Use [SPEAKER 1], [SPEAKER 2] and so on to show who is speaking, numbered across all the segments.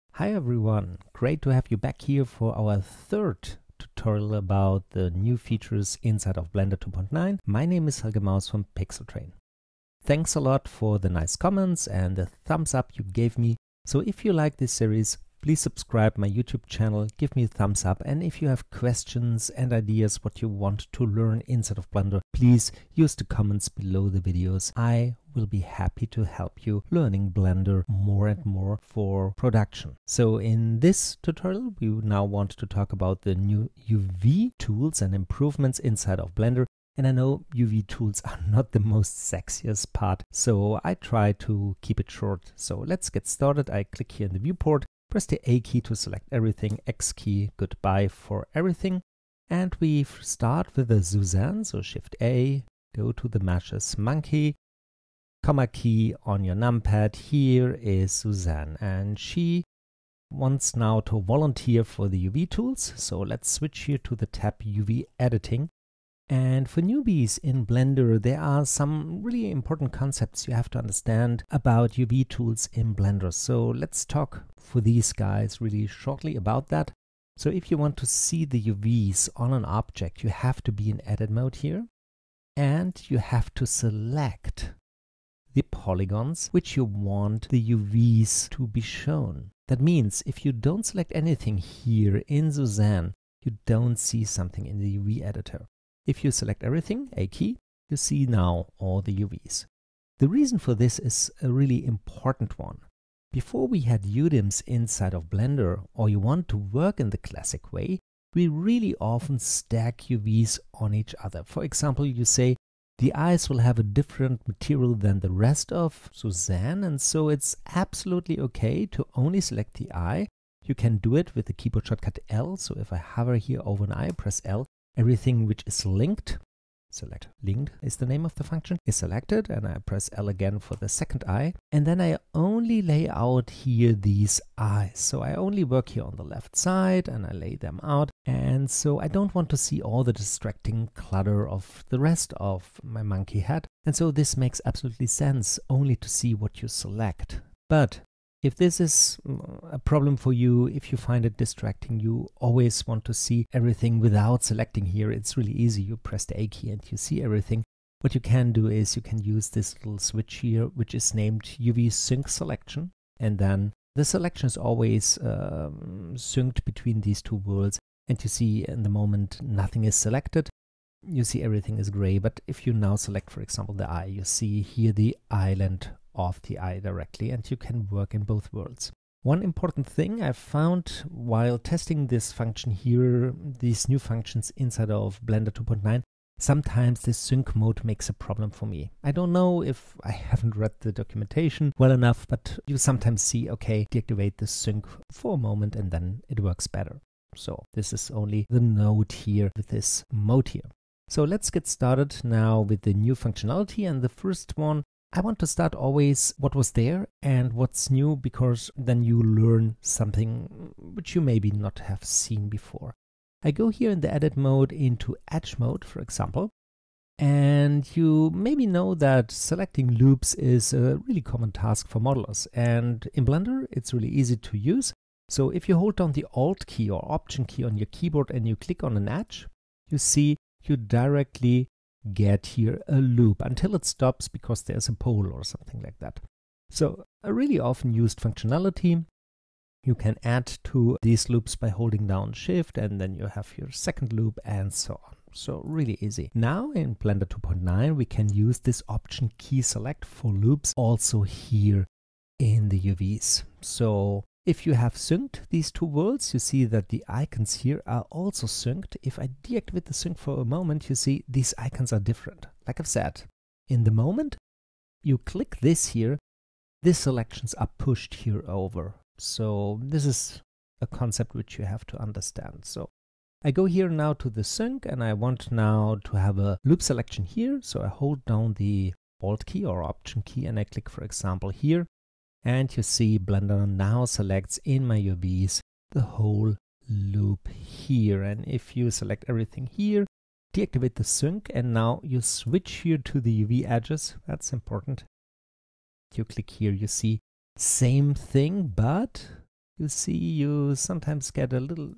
[SPEAKER 1] Hi everyone, great to have you back here for our third tutorial about the new features inside of Blender 2.9. My name is Helge Maus from Pixeltrain. Thanks a lot for the nice comments and the thumbs up you gave me. So if you like this series, please subscribe my YouTube channel, give me a thumbs up, and if you have questions and ideas what you want to learn inside of Blender, please use the comments below the videos. I will be happy to help you learning Blender more and more for production. So in this tutorial, we now want to talk about the new UV tools and improvements inside of Blender. And I know UV tools are not the most sexiest part, so I try to keep it short. So let's get started. I click here in the viewport. Press the A key to select everything, X key, goodbye for everything. And we start with the Suzanne, so Shift A, go to the meshes monkey, comma key on your numpad. Here is Suzanne, and she wants now to volunteer for the UV tools. So let's switch here to the tab UV editing. And for newbies in Blender, there are some really important concepts you have to understand about UV tools in Blender. So let's talk for these guys really shortly about that. So if you want to see the UVs on an object, you have to be in edit mode here. And you have to select the polygons which you want the UVs to be shown. That means if you don't select anything here in Suzanne, you don't see something in the UV editor. If you select everything, A key, you see now all the UVs. The reason for this is a really important one. Before we had UDIMs inside of Blender, or you want to work in the classic way, we really often stack UVs on each other. For example, you say the eyes will have a different material than the rest of Suzanne, and so it's absolutely okay to only select the eye. You can do it with the keyboard shortcut L. So if I hover here over an eye, press L, everything which is linked, select linked is the name of the function, is selected, and I press L again for the second eye, and then I only lay out here these eyes. So I only work here on the left side and I lay them out, and so I don't want to see all the distracting clutter of the rest of my monkey head, and so this makes absolutely sense only to see what you select. But if this is a problem for you, if you find it distracting, you always want to see everything without selecting here, it's really easy. You press the A key and you see everything. What you can do is you can use this little switch here, which is named UV Sync Selection. And then the selection is always synced between these two worlds. And you see in the moment nothing is selected, you see everything is gray. But if you now select, for example, the eye, you see here the island of the eye directly, and you can work in both worlds. One important thing I found while testing this function here, these new functions inside of Blender 2.9, sometimes this sync mode makes a problem for me. I don't know if I haven't read the documentation well enough, but you sometimes see, okay, deactivate the sync for a moment and then it works better. So this is only the note here with this mode here. So let's get started now with the new functionality, and the first one, I want to start always what was there and what's new, because then you learn something which you maybe not have seen before. I go here in the edit mode into edge mode, for example, and you maybe know that selecting loops is a really common task for modelers, and in Blender it's really easy to use. So if you hold down the Alt key or Option key on your keyboard and you click on an edge, you see you directly get here a loop until it stops because there's a pole or something like that. So a really often used functionality. You can add to these loops by holding down Shift, and then you have your second loop and so on. So really easy. Now in Blender 2.9 we can use this Option key select for loops also here in the UVs. So if you have synced these two worlds, you see that the icons here are also synced. If I deactivate the sync for a moment, you see these icons are different. Like I've said, in the moment you click this here, these selections are pushed here over. So this is a concept which you have to understand. So I go here now to the sync, and I want now to have a loop selection here. So I hold down the Alt key or Option key and I click, for example, here. And you see Blender now selects in my UVs the whole loop here. And if you select everything here, deactivate the sync, and now you switch here to the UV edges. That's important. You click here, you see same thing, but you see you sometimes get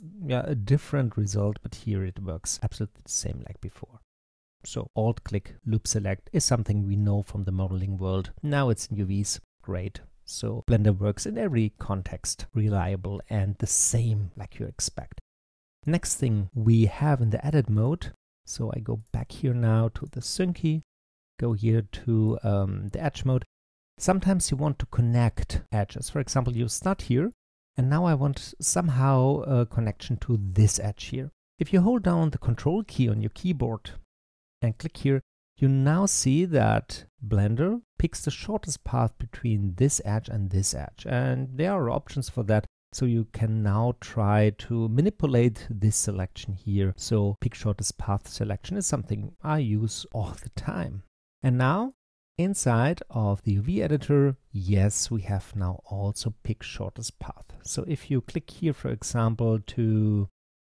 [SPEAKER 1] a different result, but here it works absolutely the same like before. So Alt-click Loop Select is something we know from the modeling world. Now it's in UVs, great. So Blender works in every context, reliable and the same like you expect. Next thing we have in the edit mode, so I go back here now to the sync key, go here to the edge mode. Sometimes you want to connect edges. For example, you start here, and now I want somehow a connection to this edge here. If you hold down the Control key on your keyboard and click here, you now see that Blender picks the shortest path between this edge and this edge. And there are options for that. So you can now try to manipulate this selection here. So pick shortest path selection is something I use all the time. And now inside of the UV editor, yes, we have now also pick shortest path. So if you click here, for example, to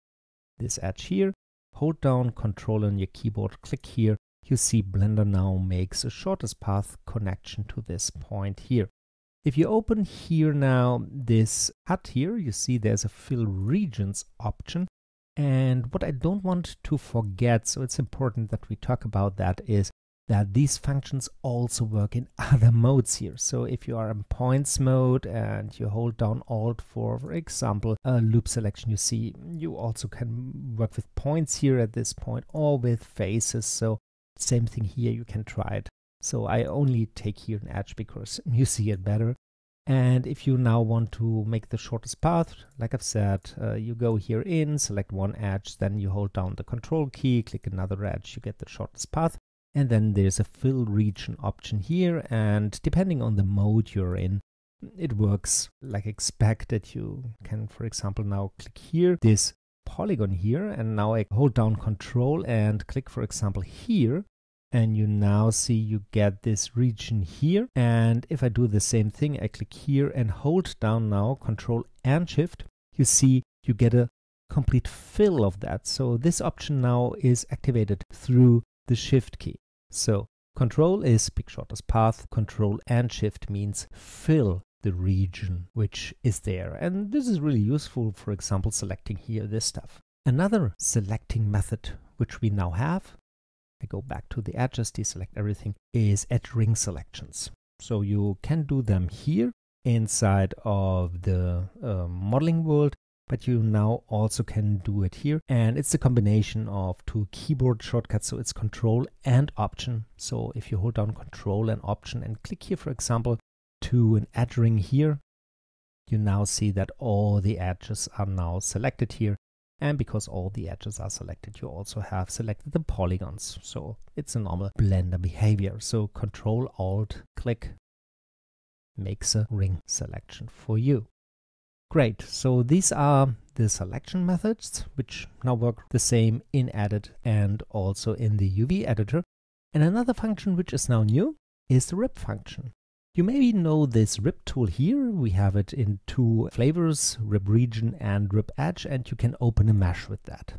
[SPEAKER 1] this edge here, hold down Control on your keyboard, click here, you see Blender now makes a shortest path connection to this point here. If you open here now this HUD here, you see there's a fill regions option. And what I don't want to forget, so it's important that we talk about that, is that these functions also work in other modes here. So if you are in points mode and you hold down Alt for example, a loop selection, you see you also can work with points here at this point or with faces. So same thing here, you can try it. So I only take here an edge because you see it better. And if you now want to make the shortest path, like I've said, you go here in, select one edge, then you hold down the Control key, click another edge, you get the shortest path. And then there's a fill region option here, and depending on the mode you're in, it works like expected. You can, for example, now click here, this polygon here, and now I hold down Control and click, for example, here, and you now see you get this region here. And if I do the same thing, I click here and hold down now Control and Shift, you see you get a complete fill of that. So this option now is activated through the Shift key. So Control is pick shortest path, Control and Shift means fill the region which is there. And this is really useful, for example, selecting here this stuff. Another selecting method which we now have, I go back to the edges, deselect everything, is edge ring selections. So you can do them here inside of the modeling world, but you now also can do it here. And it's a combination of two keyboard shortcuts, so it's Control and Option. So if you hold down Control and Option and click here, for example, to an edge ring here, you now see that all the edges are now selected here. And because all the edges are selected, you also have selected the polygons. So it's a normal Blender behavior. So Control, Alt, click makes a ring selection for you. Great, so these are the selection methods, which now work the same in Edit and also in the UV editor. And another function which is now new is the rip function. You maybe know this rip tool here. We have it in two flavors, rip region and rip edge, and you can open a mesh with that.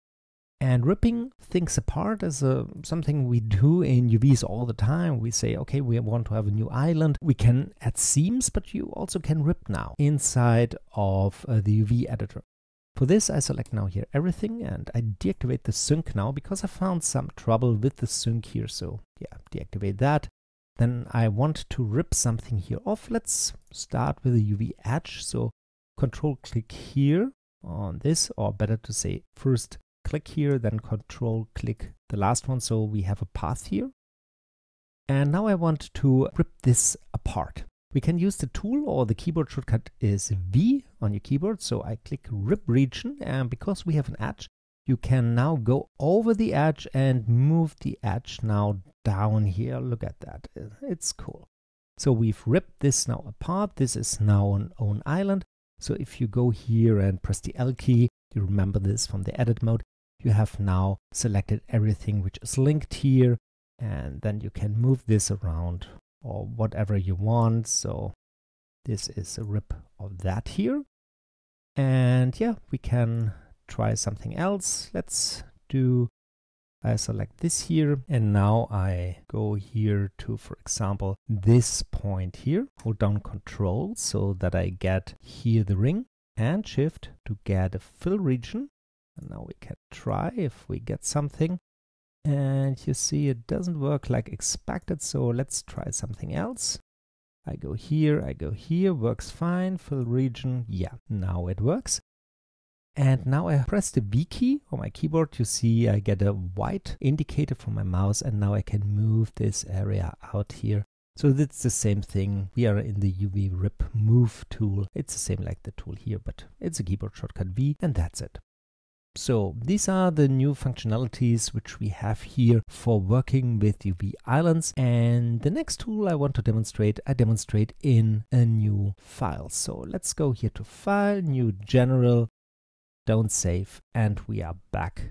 [SPEAKER 1] And ripping things apart is something we do in UVs all the time. We say, okay, we want to have a new island. We can add seams, but you also can rip now inside of the UV editor. For this, I select now here everything, and I deactivate the sync now because I found some trouble with the sync here. So yeah, deactivate that. Then I want to rip something here off. Let's start with the UV edge. So Control click here on this, or better to say first click here, then Control click the last one. So we have a path here. And now I want to rip this apart. We can use the tool, or the keyboard shortcut is V on your keyboard. So I click rip region, and because we have an edge, you can now go over the edge and move the edge now down here. Look at that, it's cool. So we've ripped this now apart. This is now an own island. So if you go here and press the L key, you remember this from the edit mode, you have now selected everything which is linked here, and then you can move this around or whatever you want. So this is a rip of that here. And yeah, we can try something else. Let's do I select this here, and now I go here to, for example, this point here. Hold down Control so that I get here the ring, and Shift to get a fill region. And now we can try if we get something. And you see it doesn't work like expected, so let's try something else. I go here, works fine. Fill region, yeah, now it works. And now I press the V key on my keyboard. You see I get a white indicator from my mouse, and now I can move this area out here. So that's the same thing. We are in the UV Rip Move tool. It's the same like the tool here, but it's a keyboard shortcut V, and that's it. So these are the new functionalities which we have here for working with UV islands. And the next tool I want to demonstrate, I demonstrate in a new file. So let's go here to File, New General, don't save, and we are back.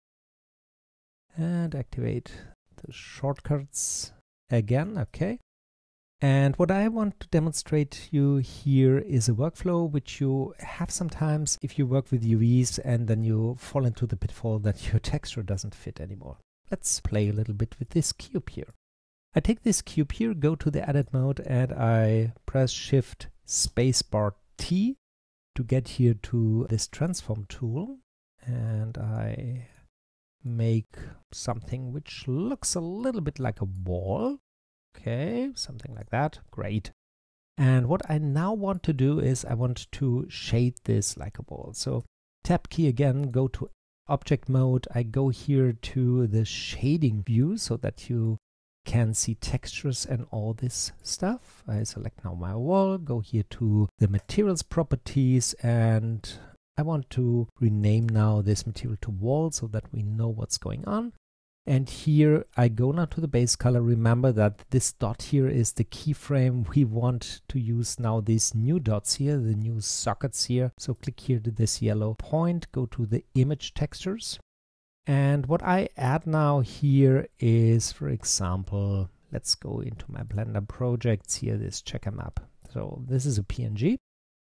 [SPEAKER 1] And activate the shortcuts again, okay. And what I want to demonstrate you here is a workflow which you have sometimes if you work with UVs and then you fall into the pitfall that your texture doesn't fit anymore. Let's play a little bit with this cube here. I take this cube here, go to the edit mode, and I press Shift Spacebar T to get here to this transform tool. And I make something which looks a little bit like a wall. Okay, something like that. Great. And what I now want to do is I want to shade this like a wall. So tab key again, go to object mode. I go here to the shading view so that you can see textures and all this stuff. I select now my wall, go here to the materials properties, and I want to rename now this material to wall so that we know what's going on. And here I go now to the base color. Remember that this dot here is the keyframe. We want to use now these new dots here, the new sockets here. So click here to this yellow point, go to the image textures. And what I add now here is, for example, let's go into my Blender projects here, this checker map. So this is a PNG.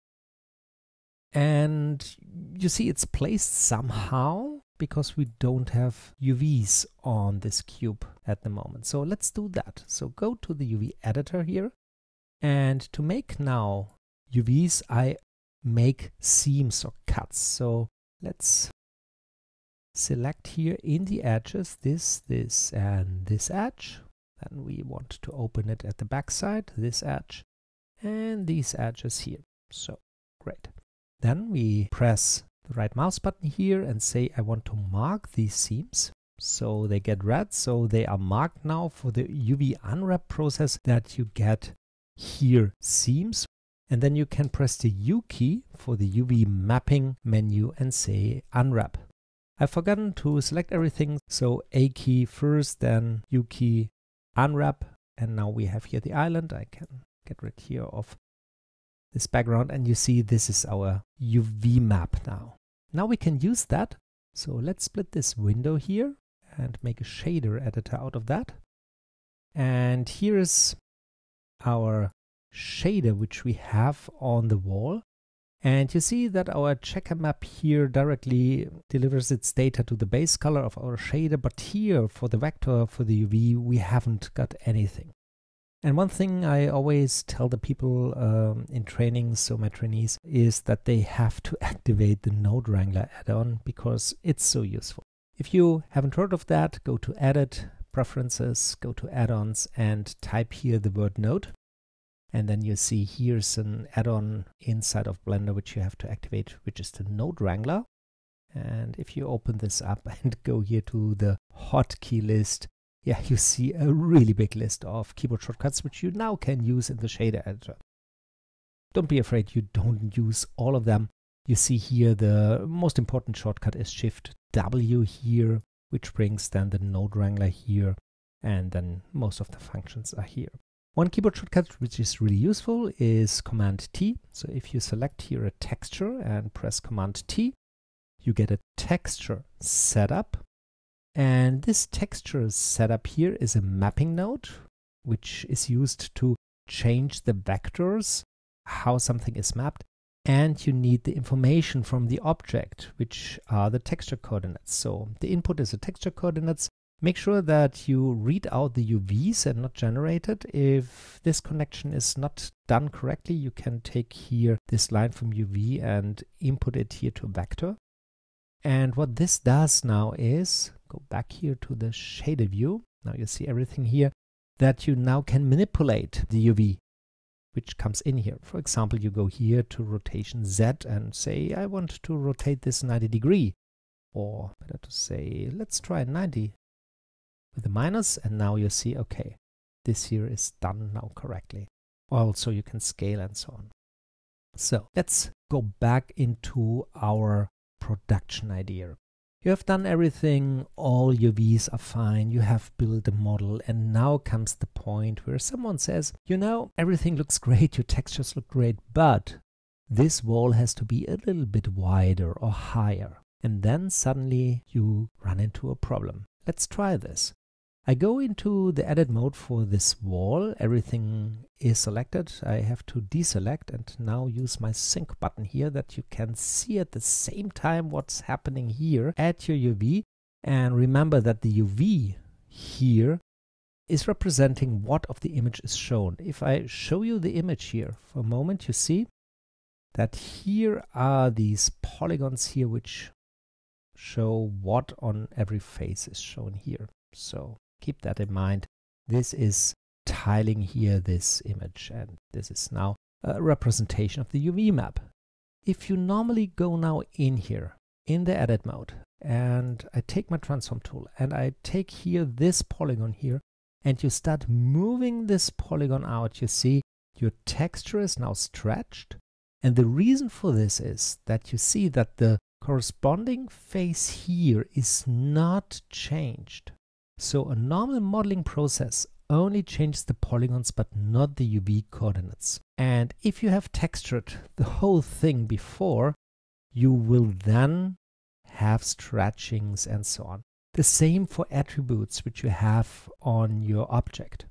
[SPEAKER 1] And you see it's placed somehow because we don't have UVs on this cube at the moment. So let's do that. So go to the UV editor here. And to make now UVs, I make seams or cuts. So let's select here in the edges this, and this edge. Then we want to open it at the back side, this edge, and these edges here. So great. Then we press the right mouse button here and say I want to mark these seams. So they get red, so they are marked now for the UV unwrap process that you get here seams. And then you can press the U key for the UV mapping menu and say unwrap. I've forgotten to select everything, so A key first, then U key, unwrap, and now we have here the island. I can get rid here of this background, and you see this is our UV map now. Now we can use that, so let's split this window here and make a shader editor out of that. And here is our shader which we have on the wall. And you see that our checker map here directly delivers its data to the base color of our shader, but here for the vector, for the UV, we haven't got anything. And one thing I always tell the people in training, so my trainees, is that they have to activate the Node Wrangler add-on because it's so useful. If you haven't heard of that, go to Edit, Preferences, go to Add-ons, and type here the word Node. And then you see here's an add-on inside of Blender which you have to activate, which is the Node Wrangler. And if you open this up and go here to the hotkey list, yeah, you see a really big list of keyboard shortcuts which you now can use in the shader editor. Don't be afraid you don't use all of them. You see here the most important shortcut is Shift W here, which brings then the Node Wrangler here, and then most of the functions are here. One keyboard shortcut which is really useful is Command T. So if you select here a texture and press Command T, you get a texture setup. And this texture setup here is a mapping node, which is used to change the vectors, how something is mapped. And you need the information from the object, which are the texture coordinates. So the input is the texture coordinates, Make sure that you read out the UVs and not generated. If this connection is not done correctly, you can take here this line from UV and input it here to a vector. And what this does now is, go back here to the shader view. Now you see everything here, that you now can manipulate the UV, which comes in here. For example, you go here to rotation Z and say, I want to rotate this 90 degree. Or better to say, let's try 90 with a minus, and now you see, okay, this here is done now correctly. Also, you can scale and so on. So let's go back into our production idea. You have done everything, all UVs are fine, you have built a model, and now comes the point where someone says, you know, everything looks great, your textures look great, but this wall has to be a little bit wider or higher. And then suddenly you run into a problem. Let's try this. I go into the edit mode for this wall. Everything is selected. I have to deselect and now use my sync button here that you can see at the same time what's happening here. Add your UV, and remember that the UV here is representing what of the image is shown. If I show you the image here for a moment, you see that here are these polygons here which show what on every face is shown here. So keep that in mind. This is tiling here this image, and this is now a representation of the UV map. If you normally go now in here in the edit mode, and I take my transform tool and I take here this polygon here, and you start moving this polygon out, you see your texture is now stretched. And the reason for this is that you see that the corresponding face here is not changed. So a normal modeling process only changes the polygons but not the UV coordinates. And if you have textured the whole thing before, you will then have stretchings and so on. The same for attributes which you have on your object.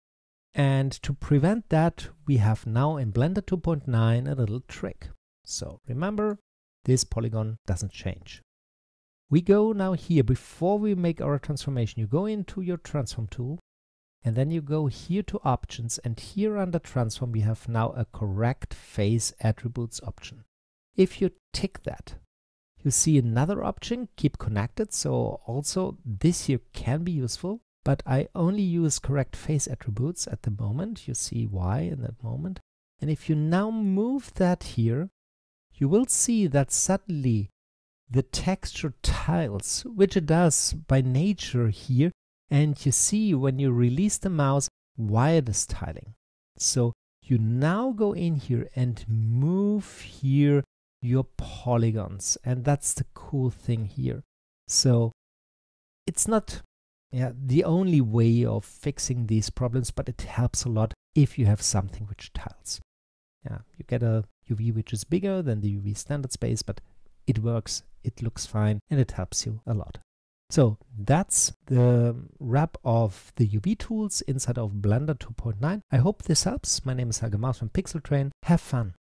[SPEAKER 1] And to prevent that, we have now in Blender 2.9 a little trick. So remember, this polygon doesn't change. We go now here, before we make our transformation, you go into your transform tool, and then you go here to options, and here under transform we have now a correct face attributes option. If you tick that, you see another option, keep connected. So also this here can be useful, but I only use correct face attributes at the moment. You see why in that moment. And if you now move that here, you will see that suddenly the texture tiles, which it does by nature here, and you see when you release the mouse why it is tiling. So you now go in here and move here your polygons, and that's the cool thing here. So it's not the only way of fixing these problems, but it helps a lot if you have something which tiles. You get a UV which is bigger than the UV standard space, but it works, it looks fine, and it helps you a lot. So that's the wrap of the UV tools inside of Blender 2.9. I hope this helps. My name is Helge Maus from Pixeltrain. Have fun!